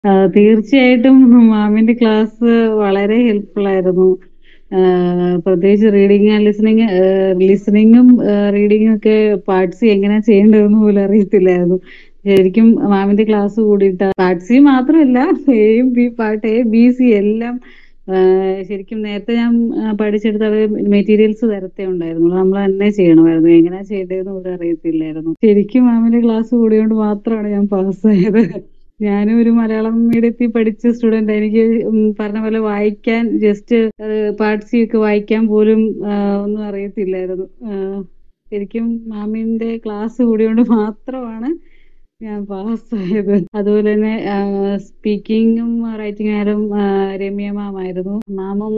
തീർച്ചയായിട്ടും മാമിന്റെ ക്ലാസ് വളരെ ഹെൽപ്ഫുൾ ആയിരുന്നു. പ്രത്യേകിച്ച് റീഡിങ് ആൻഡ് ലിസണിങ്ങും റീഡിങ്ങും ഒക്കെ പാർട്സ് എങ്ങനെ ചെയ്യേണ്ടതെന്ന് പോലും അറിയത്തില്ലായിരുന്നു. ശരിക്കും മാമിന്റെ ക്ലാസ് കൂടിയിട്ട് പാർട്ട് സി മാത്രമല്ല, എയും B part A B C എല്ലാം ശരിക്കും നേരത്തെ ഞാൻ പഠിച്ചെടുത്ത അവർ മെറ്റീരിയൽസ് തരത്തേ ഉണ്ടായിരുന്നുള്ളൂ. നമ്മൾ തന്നെ ചെയ്യണമായിരുന്നു. എങ്ങനെയാ ചെയ്യേണ്ടതെന്ന് പോലും അറിയത്തില്ലായിരുന്നു. ശരിക്കും മാമിന്റെ ക്ലാസ് കൂടിയോണ്ട് മാത്രമാണ് ഞാൻ പാസ്സായത്. ഞാനും ഒരു മലയാളം മീഡിയത്തിൽ പഠിച്ച സ്റ്റുഡന്റ്. എനിക്ക് പറഞ്ഞ പോലെ വായിക്കാൻ ജസ്റ്റ് പാർട്ട് സി ഒക്കെ വായിക്കാൻ പോലും ഒന്നും അറിയത്തില്ലായിരുന്നു. ശരിക്കും മാമിന്റെ ക്ലാസ് കൂടിയോണ്ട് മാത്രമാണ് ഞാൻ പാസ്സായത്. അതുപോലെ തന്നെ സ്പീക്കിങ്ങും റൈറ്റിംഗ് ആയാലും രമ്യ മാം ആയിരുന്നു. മാമും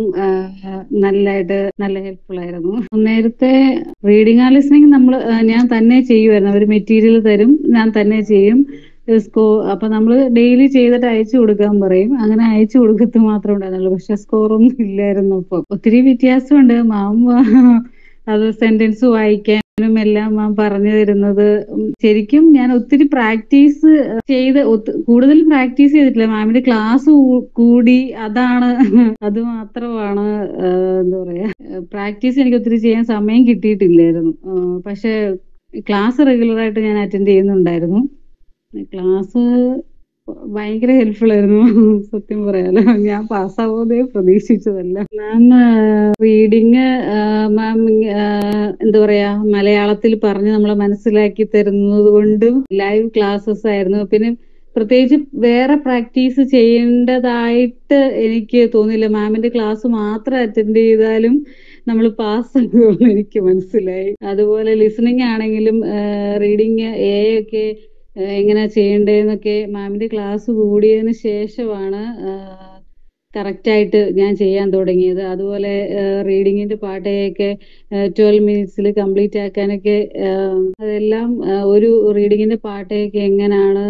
നല്ല ഹെൽപ്ഫുൾ ആയിരുന്നു. നേരത്തെ റീഡിംഗ് ആൻഡ് ലിസണിങ് ഞാൻ തന്നെ ചെയ്യുമായിരുന്നു. അവർ മെറ്റീരിയൽ തരും, ഞാൻ തന്നെ ചെയ്യും. സ്കോ അപ്പൊ നമ്മള് ഡെയിലി ചെയ്തിട്ട് അയച്ചു കൊടുക്കാൻ പറയും. അങ്ങനെ അയച്ചു കൊടുക്കത്ത് മാത്രമേ ഉണ്ടായിരുന്നുള്ളൂ. പക്ഷെ സ്കോറൊന്നും ഇല്ലായിരുന്നു. അപ്പൊ ഒത്തിരി വ്യത്യാസമുണ്ട്. മാം അത് സെന്റൻസ് വായിക്കാനും എല്ലാം മാം പറഞ്ഞു തരുന്നത്. ശരിക്കും ഞാൻ ഒത്തിരി പ്രാക്ടീസ് കൂടുതൽ പ്രാക്ടീസ് ചെയ്തിട്ടില്ല. മാമിന്റെ ക്ലാസ് കൂടി, അതാണ് അത് മാത്രമാണ്. എന്താ പറയാ, പ്രാക്ടീസ് എനിക്ക് ഒത്തിരി ചെയ്യാൻ സമയം കിട്ടിയിട്ടില്ലായിരുന്നു. പക്ഷെ ക്ലാസ് റെഗുലർ ആയിട്ട് ഞാൻ അറ്റൻഡ് ചെയ്യുന്നുണ്ടായിരുന്നു. ക്ലാസ് ഭയങ്കര ഹെൽപ്ഫുൾ ആയിരുന്നു. സത്യം പറയാലോ, ഞാൻ പാസ്സാവുന്നേ പ്രതീക്ഷിച്ചതല്ല. മാം റീഡിങ് മാം എന്താ പറയാ, മലയാളത്തിൽ പറഞ്ഞ് നമ്മളെ മനസ്സിലാക്കി തരുന്നത് കൊണ്ടും ലൈവ് ക്ലാസ്സസ് ആയിരുന്നു. പിന്നെ പ്രത്യേകിച്ച് വേറെ പ്രാക്ടീസ് ചെയ്യേണ്ടതായിട്ട് എനിക്ക് തോന്നിയില്ല. മാമിന്റെ ക്ലാസ് മാത്രം അറ്റൻഡ് ചെയ്താലും നമ്മൾ പാസ്സാകുമെന്ന് എനിക്ക് മനസ്സിലായി. അതുപോലെ ലിസണിങ് ആണെങ്കിലും റീഡിങ് എ ഒക്കെ എങ്ങനെ ചെയ്യേണ്ടതെന്നൊക്കെ മാമിന്റെ ക്ലാസ് കൂടിയതിന് ശേഷമാണ് കറക്റ്റായിട്ട് ഞാൻ ചെയ്യാൻ തുടങ്ങിയത്. അതുപോലെ റീഡിങ്ങിന്റെ പാട്ടയൊക്കെ 12 മിനിറ്റ്സിൽ കംപ്ലീറ്റ് ആക്കാനൊക്കെ അതെല്ലാം ഒരു റീഡിങ്ങിന്റെ പാട്ടയൊക്കെ എങ്ങനെയാണ്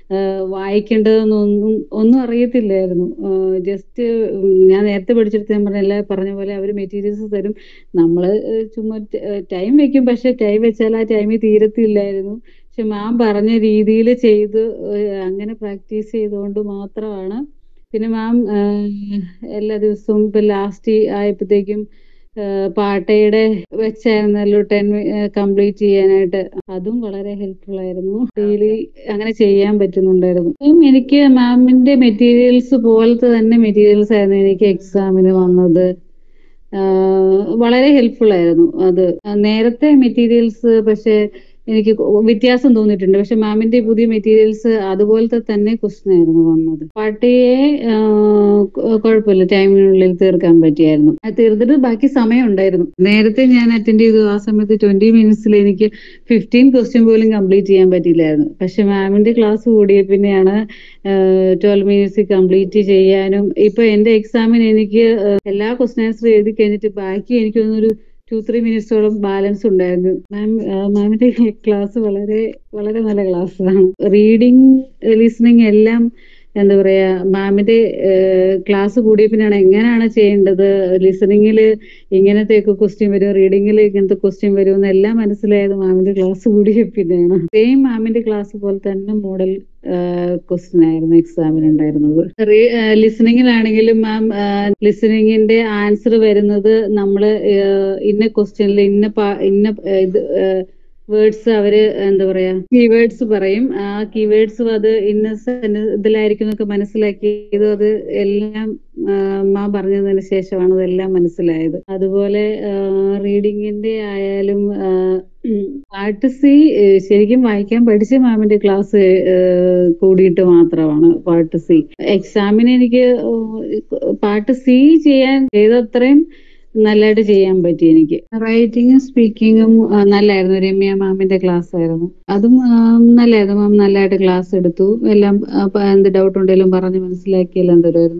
ഒന്നും അറിയത്തില്ലായിരുന്നു. ജസ്റ്റ് ഞാൻ നേരത്തെ പഠിച്ചെടുത്ത് ഞാൻ പറഞ്ഞ പോലെ അവർ മെറ്റീരിയൽസ് തരും. നമ്മൾ ചുമ്മാ ടൈം വെക്കും. പക്ഷെ ടൈം വെച്ചാൽ ആ ടൈമിൽ തീരത്തില്ലായിരുന്നു. പക്ഷെ മാം പറഞ്ഞ രീതിയിൽ ചെയ്ത് അങ്ങനെ പ്രാക്ടീസ് ചെയ്തുകൊണ്ട് മാത്രമാണ്. പിന്നെ മാം എല്ലാ ദിവസവും ഇപ്പൊ ലാസ്റ്റ് ആയപ്പോഴത്തേക്കും പാട്ടയുടെ വെച്ചായിരുന്നല്ലോ 10 കംപ്ലീറ്റ് ചെയ്യാനായിട്ട്. അതും വളരെ ഹെൽപ്ഫുൾ ആയിരുന്നു. ഡെയിലി അങ്ങനെ ചെയ്യാൻ പറ്റുന്നുണ്ടായിരുന്നു. എനിക്ക് മാമിന്റെ മെറ്റീരിയൽസ് പോലത്തെ തന്നെ മെറ്റീരിയൽസ് ആയിരുന്നു എനിക്ക് എക്സാമിന് വന്നത്. വളരെ ഹെൽപ്ഫുൾ ആയിരുന്നു അത്. നേരത്തെ മെറ്റീരിയൽസ് പക്ഷെ എനിക്ക് വ്യത്യാസം തോന്നിയിട്ടുണ്ട്. പക്ഷെ മാമിന്റെ പുതിയ മെറ്റീരിയൽസ് അതുപോലത്തെ തന്നെ ക്വസ്റ്റ്യൻ ആയിരുന്നു വന്നത്. പാട്ടിയെ കുഴപ്പമില്ല, ടൈമിനുള്ളിൽ തീർക്കാൻ പറ്റിയായിരുന്നു. അത് തീർത്തിട്ട് ബാക്കി സമയം ഉണ്ടായിരുന്നു. നേരത്തെ ഞാൻ അറ്റൻഡ് ചെയ്തു, ആ സമയത്ത് 20 മിനിറ്റ്സിൽ എനിക്ക് 15 ക്വസ്റ്റ്യൻ പോലും കംപ്ലീറ്റ് ചെയ്യാൻ പറ്റിയില്ലായിരുന്നു. പക്ഷെ മാമിന്റെ ക്ലാസ് കൂടിയ പിന്നെയാണ് 12 മിനിറ്റ്സ് കംപ്ലീറ്റ് ചെയ്യാനും. ഇപ്പൊ എന്റെ എക്സാമിന് എനിക്ക് എല്ലാ ക്വസ്റ്റ്യൻ ആൻസർ എഴുതി കഴിഞ്ഞിട്ട് ബാക്കി എനിക്ക് തോന്നുന്നു ഒരു 2-3 മിനിറ്റ്സോളം ബാലൻസ് ഉണ്ടായിരുന്നു. മാമിന്റെ ക്ലാസ് വളരെ വളരെ നല്ല ക്ലാസ്സാണ്. റീഡിങ് ലിസണിങ് എല്ലാം എന്താ പറയാ, മാമിന്റെ ക്ലാസ് കൂടിയ പിന്നെയാണ് എങ്ങനെയാണ് ചെയ്യേണ്ടത്, ലിസണിങ്ങിൽ ഇങ്ങനത്തെയൊക്കെ ക്വസ്റ്റ്യൻ വരും, റീഡിങ്ങിൽ ഇങ്ങനത്തെ ക്വസ്റ്റ്യൻ വരും എന്നെല്ലാം മനസ്സിലായത് മാമിന്റെ ക്ലാസ് കൂടിയ പിന്നെയാണ്. സെയിം മാമിന്റെ ക്ലാസ് പോലെ തന്നെ മോഡൽ ക്വസ്റ്റ്യൻ ആയിരുന്നു എക്സാമിന് ഉണ്ടായിരുന്നത്. ലിസണിങ്ങിലാണെങ്കിലും മാം ലിസണിങ്ങിന്റെ ആൻസർ വരുന്നത് നമ്മള് ഇന്ന ക്വസ്റ്റ്യനിൽ ഇന്ന ഇത് വേർഡ്സ് അവര് എന്താ പറയാ കീവേഡ്സ് പറയും. ആ കീവേഡ്സും അത് ഇന്ന ഇതിലായിരിക്കും എന്നൊക്കെ മനസ്സിലാക്കിയത്. അത് എല്ലാം മാം പറഞ്ഞതിന് ശേഷമാണ് അതെല്ലാം മനസ്സിലായത്. അതുപോലെ റീഡിങ്ങിന്റെ ആയാലും പാർട്ട് സി ശരിക്കും വായിക്കാൻ പഠിച്ച മാമിന്റെ ക്ലാസ് കൂടിയിട്ട് മാത്രമാണ് പാർട്ട് സി. എക്സാമിന് എനിക്ക് പാർട്ട് സി ചെയ്തത്രയും നല്ലതായിട്ട് ചെയ്യാൻ പറ്റി എനിക്ക്. റൈറ്റിങ്ങും സ്പീക്കിങ്ങും നല്ലായിരുന്നു. രമ്യ മാമിന്റെ ക്ലാസ് ആയിരുന്നു. അതും നല്ലായിരുന്നു. മാം നല്ലതായിട്ട് ക്ലാസ് എടുത്തു. എല്ലാം എന്ത് ഡൗട്ട് ഉണ്ടെങ്കിലും പറഞ്ഞ് മനസ്സിലാക്കി എല്ലാം തരുമായിരുന്നു.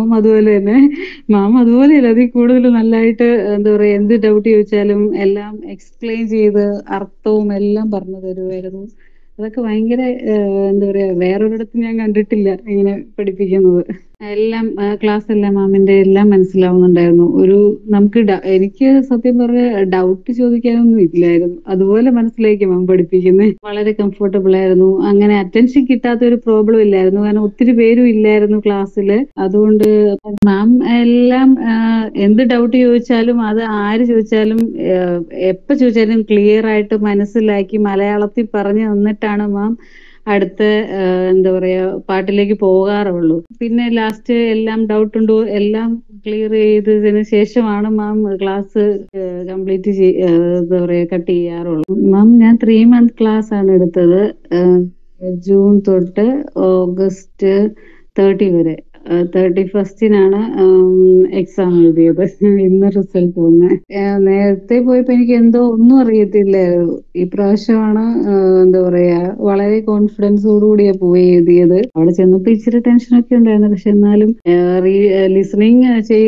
മാം അതുപോലെയല്ല, അതിൽ കൂടുതൽ നല്ലതായിട്ട് എന്താ പറയാ, എന്ത് ഡൗട്ട് ചോദിച്ചാലും എല്ലാം എക്സ്പ്ലെയിൻ ചെയ്ത് അർത്ഥവും എല്ലാം പറഞ്ഞു തരുമായിരുന്നു. അതൊക്കെ ഭയങ്കര എന്താ പറയാ, വേറൊരിടത്തും ഞാൻ കണ്ടിട്ടില്ല ഇങ്ങനെ പഠിപ്പിക്കുന്നത്. എല്ലാം ക്ലാസ് എല്ലാം മാമിന്റെ എല്ലാം മനസ്സിലാവുന്നുണ്ടായിരുന്നു. നമുക്ക് എനിക്ക് സത്യം പറഞ്ഞ ഡൗട്ട് ചോദിക്കാനൊന്നും ഇല്ലായിരുന്നു. അതുപോലെ മനസ്സിലാക്കി മാം പഠിപ്പിക്കുന്നത്. വളരെ കംഫർട്ടബിൾ ആയിരുന്നു. അങ്ങനെ അറ്റൻഷൻ കിട്ടാത്ത ഒരു പ്രോബ്ലം ഇല്ലായിരുന്നു. കാരണം ഒത്തിരി പേരും ഇല്ലായിരുന്നു ക്ലാസ്സില്. അതുകൊണ്ട് മാം എല്ലാം എന്ത് ഡൗട്ട് ചോദിച്ചാലും അത് ആര് ചോദിച്ചാലും ഏഹ്, എപ്പോ ചോദിച്ചാലും ക്ലിയർ ആയിട്ട് മനസ്സിലാക്കി മലയാളത്തിൽ പറഞ്ഞു തന്നിട്ടാണ് മാം അടുത്ത എന്താ പറയാ പാട്ടിലേക്ക് പോകാറുള്ളൂ. പിന്നെ ലാസ്റ്റ് എല്ലാം ഡൗട്ട് ഉണ്ടോ എല്ലാം ക്ലിയർ ചെയ്തതിന് ശേഷമാണ് മാം ക്ലാസ് കംപ്ലീറ്റ് എന്താ പറയാ കട്ട് ചെയ്യാറുള്ളൂ. മാം ഞാൻ 3 മന്ത് ക്ലാസ് ആണ് എടുത്തത്. ഏഹ്, ജൂൺ തൊട്ട് ഓഗസ്റ്റ് 30 വരെ. 31st എക്സാം എഴുതിയത്. ഇന്ന് റിസൾട്ട് വന്നെ. നേരത്തെ പോയപ്പോ എനിക്ക് എന്തോ ഒന്നും അറിയത്തില്ലായിരുന്നു. ഇപ്രാവശ്യമാണ് എന്താ പറയാ വളരെ കോൺഫിഡൻസോട് കൂടിയാ പോയി എഴുതിയത്. അവിടെ ചെന്നപ്പോ ഇച്ചിരി ടെൻഷനൊക്കെ ഉണ്ടായിരുന്നു. പക്ഷെ എന്നാലും ലിസണിങ്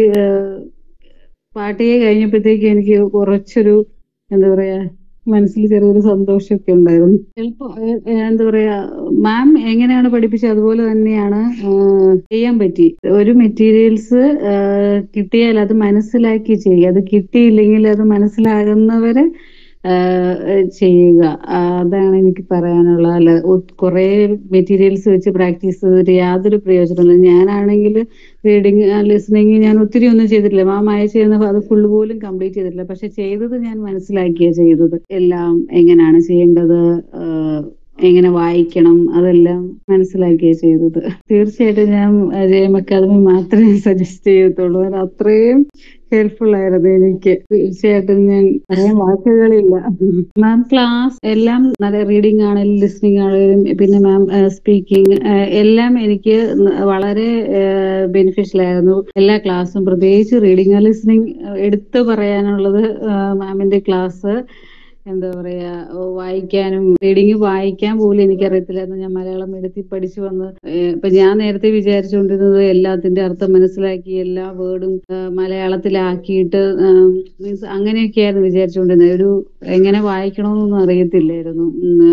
പാട്ട് കഴിഞ്ഞപ്പോഴത്തേക്ക് എനിക്ക് കുറച്ചൊരു എന്താ പറയാ മനസ്സിൽ ചെറിയൊരു സന്തോഷമൊക്കെ ഉണ്ടായിരുന്നു. ചിലപ്പോ എന്താ പറയാ മാം എങ്ങനെയാണ് പഠിപ്പിച്ചത് അതുപോലെ തന്നെയാണ് ചെയ്യാൻ പറ്റി. ഒരു മെറ്റീരിയൽസ് കിട്ടിയാൽ അത് മനസ്സിലാക്കി ചെയ്യുക. അത് കിട്ടിയില്ലെങ്കിൽ അത് മനസ്സിലാകുന്നവരെ ചെയ്യുക. അതാണ് എനിക്ക് പറയാനുള്ള. അല്ല കുറേ മെറ്റീരിയൽസ് വെച്ച് പ്രാക്ടീസ് ചെയ്തിട്ട് യാതൊരു പ്രയോജനമില്ല. ഞാനാണെങ്കിൽ റീഡിങ് ലിസണിങ് ഞാൻ ഒത്തിരി ഒന്നും ചെയ്തിട്ടില്ല. മാം അയച്ചു തന്ന അത് ഫുള്ള് പോലും കംപ്ലീറ്റ് ചെയ്തിട്ടില്ല. പക്ഷെ ചെയ്തത് ഞാൻ മനസ്സിലാക്കിയാ ചെയ്തത്. എല്ലാം എങ്ങനെയാണ് ചെയ്യേണ്ടത്, എങ്ങനെ വായിക്കണം അതെല്ലാം മനസ്സിലാക്കിയാ ചെയ്തത്. തീർച്ചയായിട്ടും ഞാൻ ജെഎം അക്കാദമി മാത്രമേ സജസ്റ്റ് ചെയ്യത്തുള്ളൂ. കാരണം അത്രയും ഹെൽപ്ഫുൾ ആയിരുന്നു എനിക്ക്. തീർച്ചയായിട്ടും ഞാൻ പറയാൻ വാക്കുകളില്ല. മാം ക്ലാസ് എല്ലാം നല്ല റീഡിംഗ് ആണെങ്കിലും ലിസണിങ് ആണെങ്കിലും പിന്നെ മാം സ്പീക്കിംഗ് എല്ലാം എനിക്ക് വളരെ ബെനിഫിഷ്യൽ ആയിരുന്നു. എല്ലാ ക്ലാസ്സും പ്രത്യേകിച്ച് റീഡിംഗ് ലിസണിങ് എടുത്തു പറയാനുള്ളത്. മാമിന്റെ ക്ലാസ് എന്താ പറയാ വായിക്കാനും റീഡിങ് വായിക്കാൻ പോലും എനിക്കറിയത്തില്ലായിരുന്നു. ഞാൻ മലയാളം മീഡിയത്തിൽ പഠിച്ചു വന്ന് ഇപ്പൊ ഞാൻ നേരത്തെ വിചാരിച്ചുകൊണ്ടിരുന്നത് എല്ലാത്തിന്റെ അർത്ഥം മനസ്സിലാക്കി എല്ലാ വേർഡും മലയാളത്തിലാക്കിയിട്ട് മീൻസ് അങ്ങനെയൊക്കെയായിരുന്നു വിചാരിച്ചുകൊണ്ടിരുന്നത്. എങ്ങനെ വായിക്കണമെന്നൊന്നും അറിയത്തില്ലായിരുന്നു.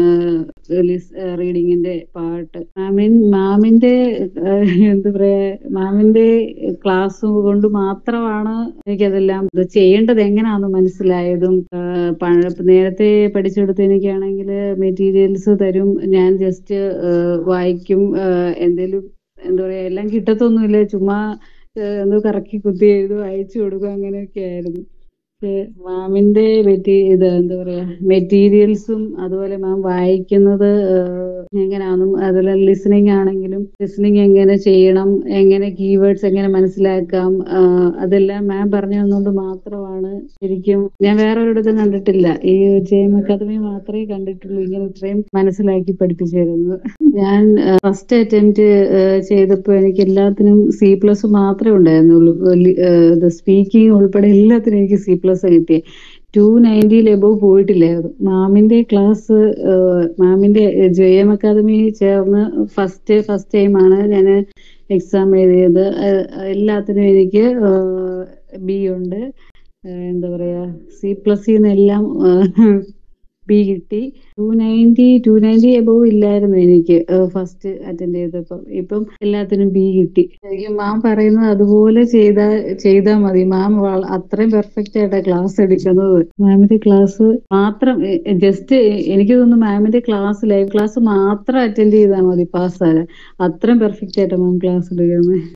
റീഡിങ്ങിന്റെ പാട്ട് മാമിന്റെ എന്താ പറയാ മാമിന്റെ ക്ലാസ് കൊണ്ട് മാത്രമാണ് എനിക്കതെല്ലാം ഇത് ചെയ്യേണ്ടത് എങ്ങനെയാണെന്ന് മനസ്സിലായതും. നേരത്തെ പഠിച്ചെടുത്ത് എനിക്കാണെങ്കിൽ മെറ്റീരിയൽസ് തരും, ഞാൻ ജസ്റ്റ് വായിക്കും. എന്തേലും എന്താ പറയാ എല്ലാം കിട്ടത്തൊന്നുമില്ല, ചുമ്മാ എന്തോ കറക്കി കുത്തി എഴുതും അയച്ചു കൊടുക്കും അങ്ങനെയൊക്കെ ആയിരുന്നു. മാമിന്റെ ഇത് എന്താ പറയാ മെറ്റീരിയൽസും അതുപോലെ മാം വായിക്കുന്നത് എങ്ങനെയാണെന്നും അതുപോലെ ലിസണിങ് ആണെങ്കിലും ലിസണിങ് എങ്ങനെ ചെയ്യണം, എങ്ങനെ കീവേഡ്സ് എങ്ങനെ മനസ്സിലാക്കാം, അതെല്ലാം മാം പറഞ്ഞു തന്നുകൊണ്ട് മാത്രമാണ് ശരിക്കും ഞാൻ വേറെ ഒരിടത്തും കണ്ടിട്ടില്ല. ഈ ജെഎം അക്കാദമി മാത്രമേ കണ്ടിട്ടുള്ളൂ ഇങ്ങനെ ഇത്രയും മനസ്സിലാക്കി പഠിപ്പിച്ചു തരുന്നത്. ഞാൻ ഫസ്റ്റ് അറ്റംപ്റ്റ് ചെയ്തപ്പോൾ എനിക്ക് എല്ലാത്തിനും C+ മാത്രമേ ഉണ്ടായിരുന്നുള്ളൂ. സ്പീക്കിംഗ് ഉൾപ്പെടെ എല്ലാത്തിനും എനിക്ക് C+ കിട്ടിയേ. 290 എബോവ് പോയിട്ടില്ലായിരുന്നു. മാമിന്റെ ക്ലാസ് മാമിന്റെ ജെഎം അക്കാദമി ചേർന്ന് ഫസ്റ്റ് ടൈമാണ് ഞാൻ എക്സാം എഴുതിയത്. എല്ലാത്തിനും എനിക്ക് B ഉണ്ട്. എന്താ പറയാ C+ന്ന് ബി കിട്ടി. 290 എബോവ് ഇല്ലായിരുന്നു എനിക്ക് ഫസ്റ്റ് അറ്റൻഡ് ചെയ്തപ്പോൾ. ഇപ്പം എല്ലാത്തിനും B കിട്ടി. ശരിക്കും മാം പറയുന്നത് അതുപോലെ ചെയ്താൽ മതി. മാം അത്രയും പെർഫെക്റ്റ് ആയിട്ടാണ് ക്ലാസ് എടുക്കുന്നത്. മാമിന്റെ ക്ലാസ് മാത്രം ജസ്റ്റ് എനിക്ക് തോന്നുന്നു മാമിന്റെ ക്ലാസ് ലൈവ് ക്ലാസ് മാത്രം അറ്റൻഡ് ചെയ്താൽ മതി പാസ്സാകാൻ. അത്രയും പെർഫെക്റ്റ് ആയിട്ട് മാം ക്ലാസ് എടുക്കുന്നത്.